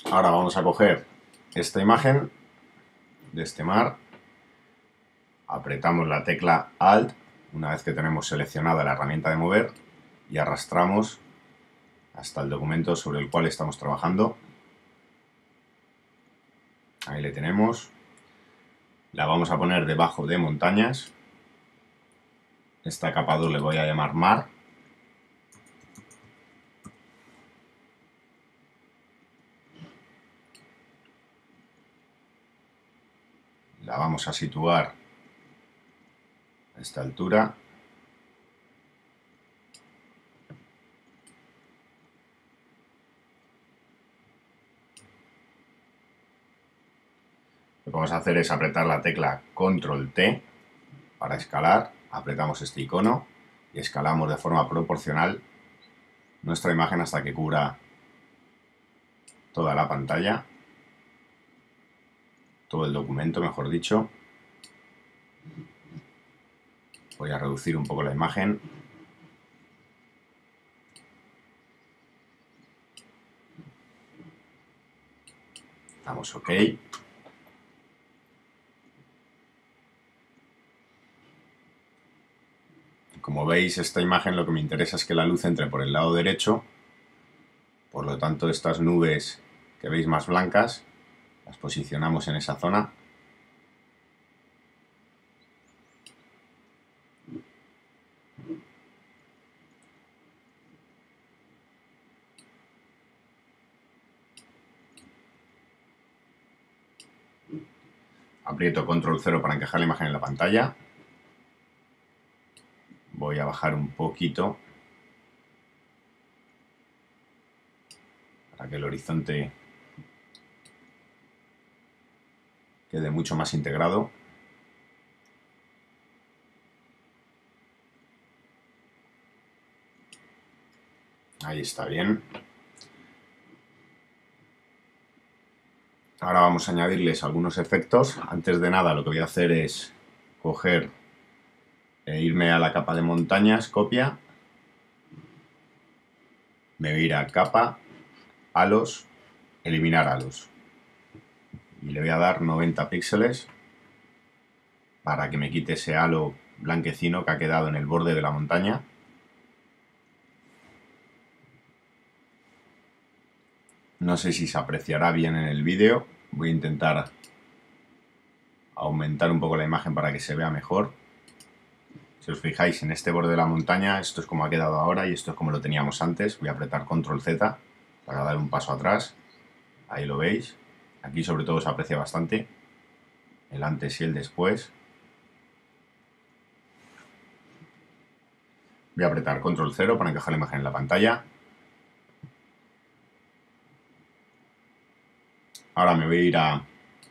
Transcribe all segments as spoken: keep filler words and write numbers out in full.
Ahora vamos a coger esta imagen de este mar, apretamos la tecla Alt una vez que tenemos seleccionada la herramienta de mover y arrastramos hasta el documento sobre el cual estamos trabajando. Ahí le tenemos. La vamos a poner debajo de montañas. Esta capa dos le voy a llamar mar. La vamos a situar a esta altura. Lo que vamos a hacer es apretar la tecla control T para escalar. Apretamos este icono y escalamos de forma proporcional nuestra imagen hasta que cubra toda la pantalla, todo el documento, mejor dicho. Voy a reducir un poco la imagen. Damos OK. Como veis, esta imagen lo que me interesa es que la luz entre por el lado derecho. Por lo tanto, estas nubes que veis más blancas las posicionamos en esa zona. Aprieto control cero para encajar la imagen en la pantalla. Voy a bajar un poquito para que el horizonte quede mucho más integrado. Ahí está bien. Ahora vamos a añadirles algunos efectos. Antes de nada, lo que voy a hacer es coger e irme a la capa de montañas, copia. Me voy a ir a capa, halos, eliminar halos. Y le voy a dar noventa píxeles para que me quite ese halo blanquecino que ha quedado en el borde de la montaña. No sé si se apreciará bien en el vídeo. Voy a intentar aumentar un poco la imagen para que se vea mejor. Si os fijáis en este borde de la montaña, esto es como ha quedado ahora y esto es como lo teníamos antes. Voy a apretar control Z para dar un paso atrás. Ahí lo veis. Aquí sobre todo se aprecia bastante el antes y el después. Voy a apretar control cero para encajar la imagen en la pantalla. Ahora me voy a ir a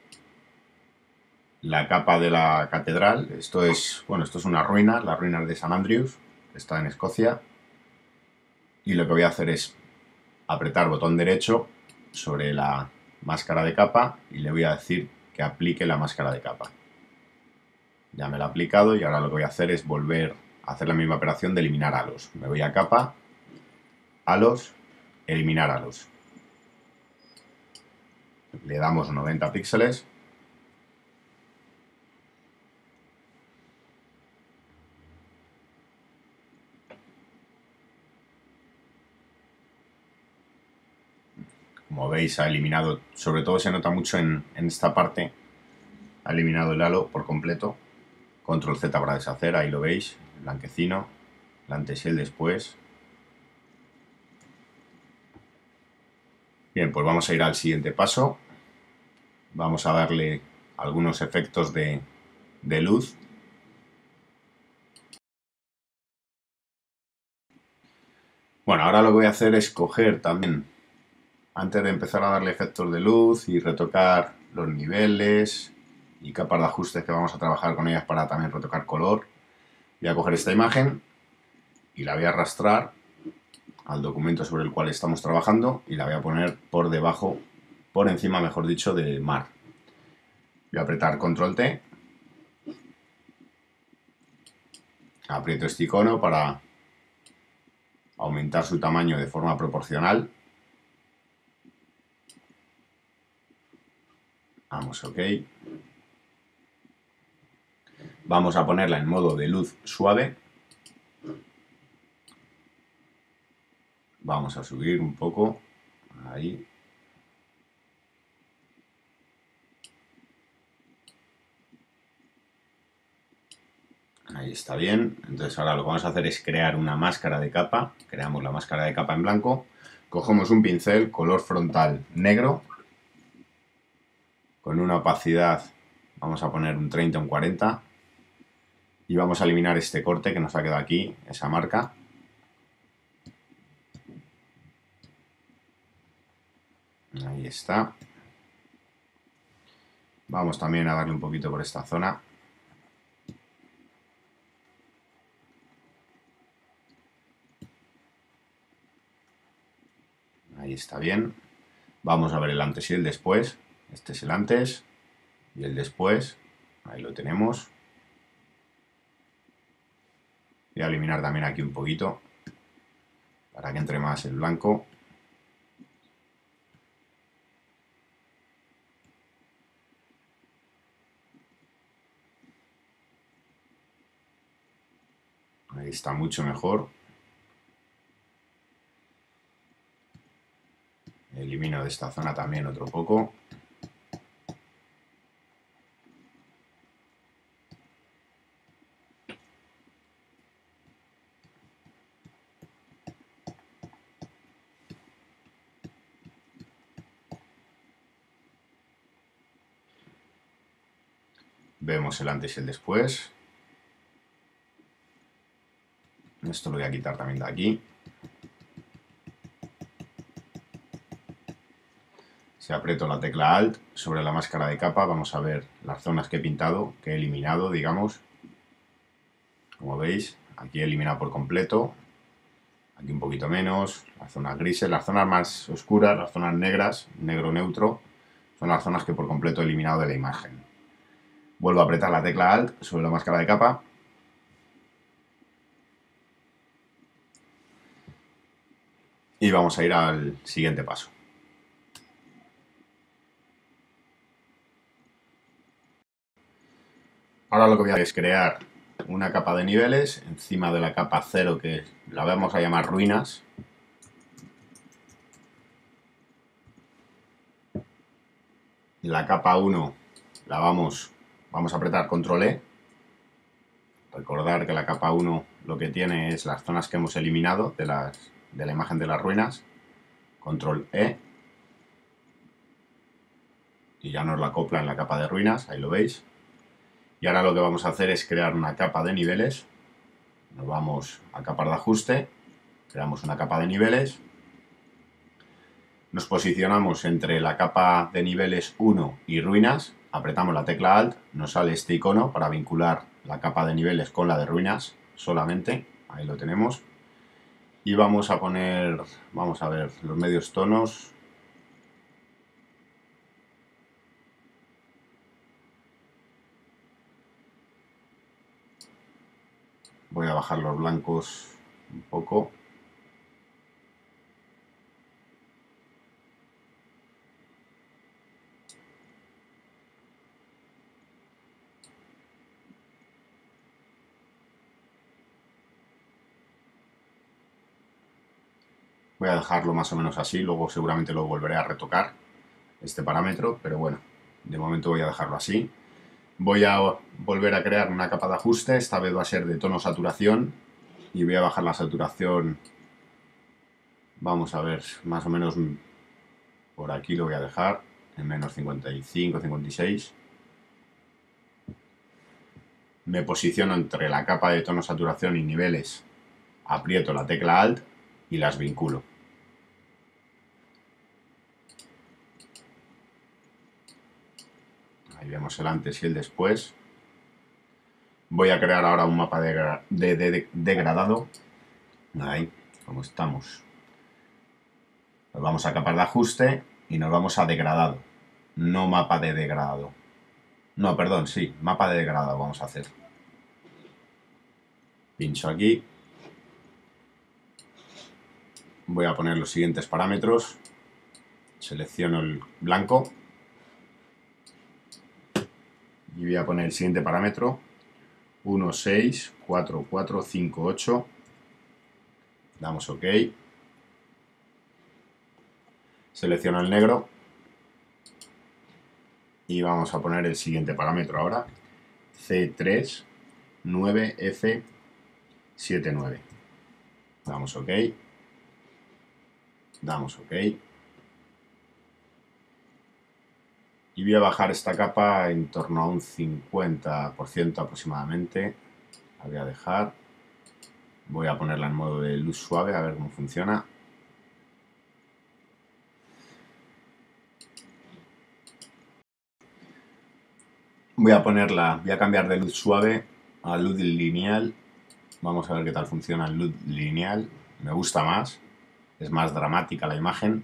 la capa de la catedral. Esto es, bueno, esto es una ruina, las ruinas de San Andrews, está en Escocia. Y lo que voy a hacer es apretar botón derecho sobre la máscara de capa y le voy a decir que aplique la máscara de capa. Ya me la ha aplicado y ahora lo que voy a hacer es volver a hacer la misma operación de eliminar halos. Me voy a capa, halos, eliminar halos. Le damos noventa píxeles. Como veis, ha eliminado, sobre todo se nota mucho en, en esta parte, ha eliminado el halo por completo. control Z para deshacer, ahí lo veis, blanquecino, el antes y el después. Bien, pues vamos a ir al siguiente paso. Vamos a darle algunos efectos de, de luz. Bueno, ahora lo que voy a hacer es coger también, antes de empezar a darle efectos de luz y retocar los niveles y capas de ajustes que vamos a trabajar con ellas para también retocar color, voy a coger esta imagen y la voy a arrastrar al documento sobre el cual estamos trabajando y la voy a poner por debajo, por encima, mejor dicho, de mar. Voy a apretar control T, aprieto este icono para aumentar su tamaño de forma proporcional. Vamos, ok. Vamos a ponerla en modo de luz suave. Vamos a subir un poco. Ahí. Ahí está bien. Entonces ahora lo que vamos a hacer es crear una máscara de capa. Creamos la máscara de capa en blanco. Cogemos un pincel color frontal negro. Con una opacidad, vamos a poner un treinta o un cuarenta. Y vamos a eliminar este corte que nos ha quedado aquí, esa marca. Ahí está. Vamos también a darle un poquito por esta zona. Ahí está bien. Vamos a ver el antes y el después. Este es el antes y el después. Ahí lo tenemos. Voy a eliminar también aquí un poquito para que entre más el blanco. Ahí está mucho mejor. Elimino de esta zona también otro poco. Vemos el antes y el después. Esto lo voy a quitar también de aquí. Si aprieto la tecla Alt sobre la máscara de capa, vamos a ver las zonas que he pintado, que he eliminado, digamos. Como veis, aquí he eliminado por completo. Aquí un poquito menos. Las zonas grises, las zonas más oscuras, las zonas negras, negro neutro, son las zonas que por completo he eliminado de la imagen. Vuelvo a apretar la tecla Alt sobre la máscara de capa. Y vamos a ir al siguiente paso. Ahora lo que voy a hacer es crear una capa de niveles encima de la capa cero, que la vamos a llamar ruinas. La capa uno la vamos, vamos a apretar control E. Recordar que la capa uno lo que tiene es las zonas que hemos eliminado de, las, de la imagen de las ruinas. Control E. Y ya nos la acopla en la capa de ruinas, ahí lo veis. Y ahora lo que vamos a hacer es crear una capa de niveles. Nos vamos a capa de ajuste, creamos una capa de niveles. Nos posicionamos entre la capa de niveles uno y ruinas, apretamos la tecla Alt, nos sale este icono para vincular la capa de niveles con la de ruinas solamente, ahí lo tenemos. Y vamos a poner, vamos a ver, los medios tonos. Voy a bajar los blancos un poco. Voy a dejarlo más o menos así, luego seguramente lo volveré a retocar, este parámetro, pero bueno, de momento voy a dejarlo así. Voy a volver a crear una capa de ajuste, esta vez va a ser de tono saturación, y voy a bajar la saturación, vamos a ver, más o menos por aquí lo voy a dejar, en menos cincuenta y cinco, cincuenta y seis. Me posiciono entre la capa de tono saturación y niveles, aprieto la tecla Alt y las vinculo. Ahí vemos el antes y el después. Voy a crear ahora un mapa de, de, de, de degradado. Ahí, como estamos. Nos vamos a capa de ajuste y nos vamos a degradado. No mapa de degradado. No, perdón, sí, mapa de degradado vamos a hacer. Pincho aquí. Voy a poner los siguientes parámetros. Selecciono el blanco. y voy a poner el siguiente parámetro, uno seis cuatro cuatro cinco ocho, damos OK, selecciono el negro y vamos a poner el siguiente parámetro ahora, C tres nueve F siete nueve, damos OK, damos OK y voy a bajar esta capa en torno a un cincuenta por ciento aproximadamente, la voy a dejar, voy a ponerla en modo de luz suave a ver cómo funciona. Voy a ponerla, voy a cambiar de luz suave a luz lineal. Vamos a ver qué tal funciona en luz lineal. Me gusta más, es más dramática la imagen.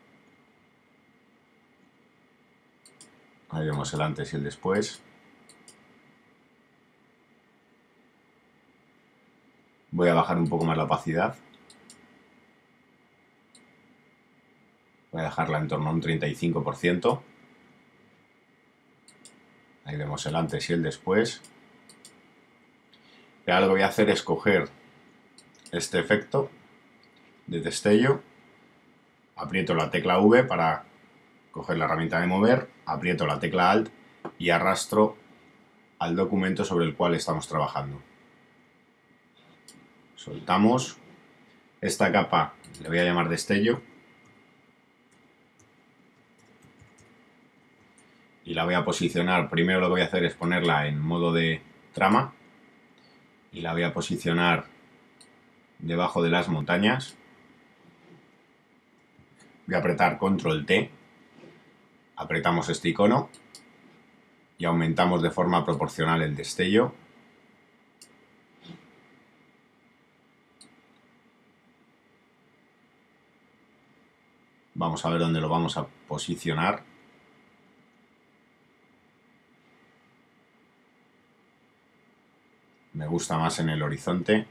Ahí vemos el antes y el después. Voy a bajar un poco más la opacidad. Voy a dejarla en torno a un treinta y cinco por ciento. Ahí vemos el antes y el después. Y ahora lo que voy a hacer es coger este efecto de destello, aprieto la tecla V para coger la herramienta de mover, aprieto la tecla Alt y arrastro al documento sobre el cual estamos trabajando. Soltamos. Esta capa le voy a llamar destello y la voy a posicionar. Primero lo que voy a hacer es ponerla en modo de trama y la voy a posicionar debajo de las montañas. Voy a apretar control T, apretamos este icono y aumentamos de forma proporcional el destello. Vamos a ver dónde lo vamos a posicionar. Me gusta más en el horizonte.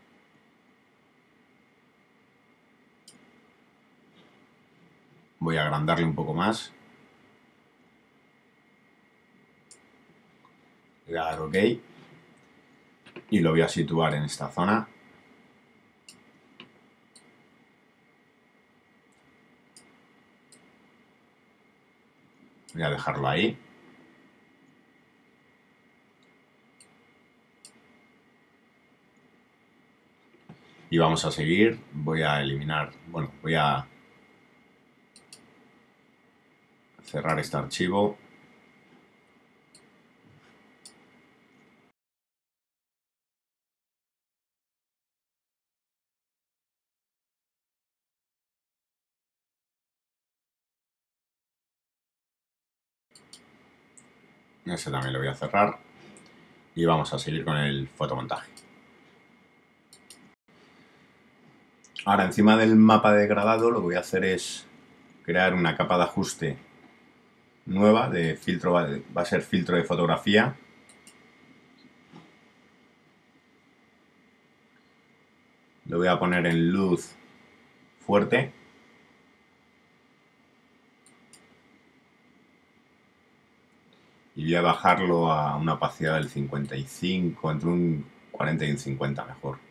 Voy a agrandarle un poco más. Voy a dar OK. Y lo voy a situar en esta zona. Voy a dejarlo ahí. Y vamos a seguir. Voy a eliminar, bueno, voy a cerrar este archivo. Ese también lo voy a cerrar. Y vamos a seguir con el fotomontaje. Ahora, encima del mapa de degradado, lo que voy a hacer es crear una capa de ajuste nueva de filtro, va a ser filtro de fotografía. Lo voy a poner en luz fuerte. Y voy a bajarlo a una opacidad del cincuenta y cinco, entre un cuarenta y un cincuenta mejor.